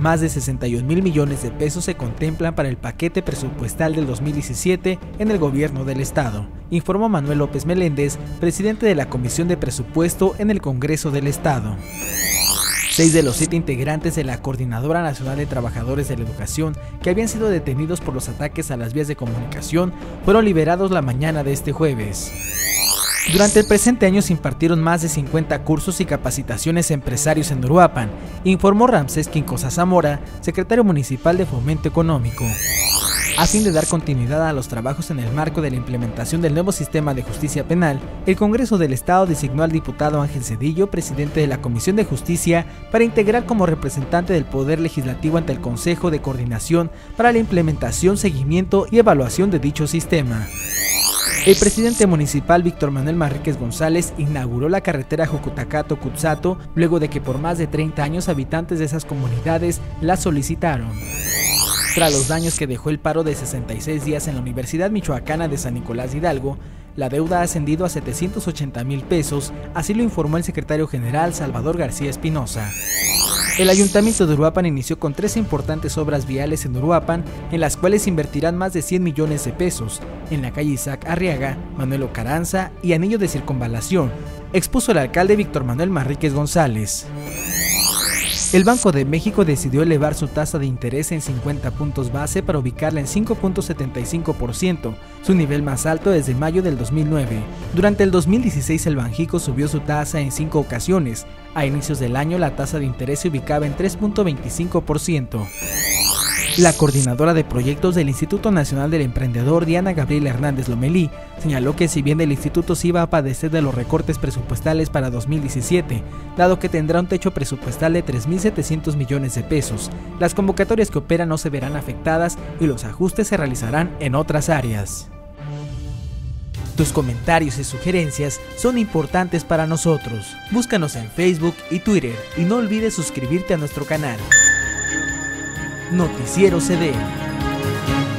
más de 61.000 millones de pesos se contemplan para el paquete presupuestal del 2017 en el gobierno del estado, informó Manuel López Meléndez, presidente de la Comisión de Presupuesto en el Congreso del Estado. 6 de los 7 integrantes de la Coordinadora Nacional de Trabajadores de la Educación que habían sido detenidos por los ataques a las vías de comunicación fueron liberados la mañana de este jueves. Durante el presente año se impartieron más de 50 cursos y capacitaciones a empresarios en Uruapan, informó Ramsés Quincosa Zamora, secretario municipal de Fomento Económico. A fin de dar continuidad a los trabajos en el marco de la implementación del nuevo sistema de justicia penal, el Congreso del Estado designó al diputado Ángel Cedillo, presidente de la Comisión de Justicia, para integrar como representante del Poder Legislativo ante el Consejo de Coordinación para la implementación, seguimiento y evaluación de dicho sistema. El presidente municipal Víctor Manuel Manríquez González inauguró la carretera Jucutacato-Cutzato luego de que por más de 30 años habitantes de esas comunidades la solicitaron. Tras los daños que dejó el paro de 66 días en la Universidad Michoacana de San Nicolás de Hidalgo, la deuda ha ascendido a 780,000 pesos, así lo informó el secretario general Salvador García Espinosa. El Ayuntamiento de Uruapan inició con 3 importantes obras viales en Uruapan, en las cuales invertirán más de 100 millones de pesos, en la calle Isaac Arriaga, Manuel Ocaranza y Anillo de Circunvalación, expuso el alcalde Víctor Manuel Manríquez González. El Banco de México decidió elevar su tasa de interés en 50 puntos base para ubicarla en 5.75%, su nivel más alto desde mayo del 2009. Durante el 2016 el Banjico subió su tasa en 5 ocasiones. A inicios del año la tasa de interés se ubicaba en 3.25%. La coordinadora de proyectos del Instituto Nacional del Emprendedor, Diana Gabriela Hernández Lomelí, señaló que si bien el instituto sí va a padecer de los recortes presupuestales para 2017, dado que tendrá un techo presupuestal de 3.700 millones de pesos, las convocatorias que operan no se verán afectadas y los ajustes se realizarán en otras áreas. Tus comentarios y sugerencias son importantes para nosotros. Búscanos en Facebook y Twitter y no olvides suscribirte a nuestro canal. Noticiero CDN.